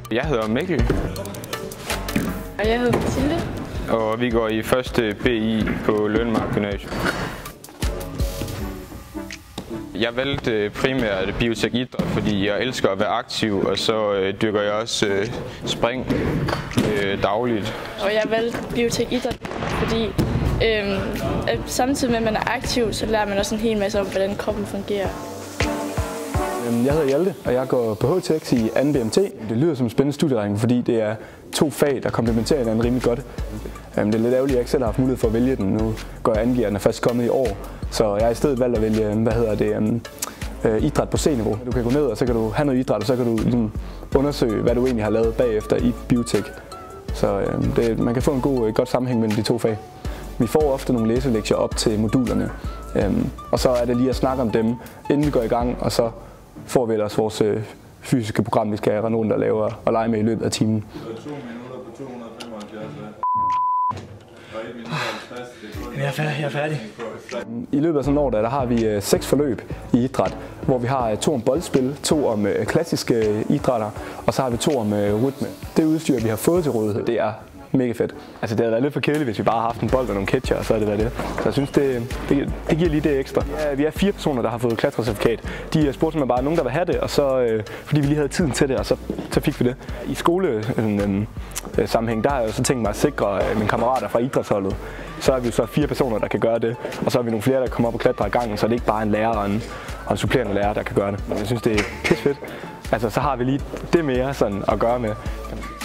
Jeg hedder Mikkel. Og jeg hedder Mathilde. Og vi går i første BI på Lønmark Gymnasium. Jeg valgte primært biotek idræt, fordi jeg elsker at være aktiv, og så dyrker jeg også spring dagligt. Og jeg valgte biotek idræt, fordi samtidig med at man er aktiv, så lærer man også en hel masse om, hvordan kroppen fungerer. Jeg hedder Hjalte, og jeg går på HTX i 2. BMT. Det lyder som en spændende studieretning, fordi det er 2 fag, der komplementerer hinanden rimelig godt. Det er lidt ærgerligt, at jeg ikke selv har haft mulighed for at vælge den. Nu går jeg angiver, at den er først kommet i år. Så jeg har i stedet valgt at vælge, idræt på C-niveau. Du kan gå ned, og så kan du have noget idræt, og så kan du ligesom undersøge, hvad du egentlig har lavet bagefter i biotek. Så man kan få en godt sammenhæng mellem de 2 fag. Vi får ofte nogle læselektier op til modulerne, og så er det lige at snakke om dem, inden vi går i gang, og så får vi ellers vores fysiske program, vi skal rende rundt og lave og lege med i løbet af timen. 2 minutter på 275. Jeg er færdig. I løbet af sådan et år, der har vi 6 forløb i idræt, hvor vi har 2 om boldspil, 2 om klassiske idrætter, og så har vi 2 om rytme. Det udstyr, vi har fået til rådighed, det er mega fedt. Altså det havde været lidt for kedeligt, hvis vi bare har haft en bold og nogle catcher, og så er det været det. Så jeg synes, det giver lige det ekstra. Ja, vi er 4 personer, der har fået klatrecertifikat. De spurgte simpelthen bare, nogen der vil have det, og så, fordi vi lige havde tiden til det, og så fik vi det. I skolesammenhæng, der har jeg jo så tænkt mig at sikre mine kammerater fra idrætsholdet. Så er vi jo så 4 personer, der kan gøre det, og så er vi nogle flere, der kommer op og klatrer i gangen, så er det ikke bare en lærer og en supplerende lærer, der kan gøre det. Men jeg synes, det er pissefedt. Altså, så har vi lige det mere sådan at gøre med.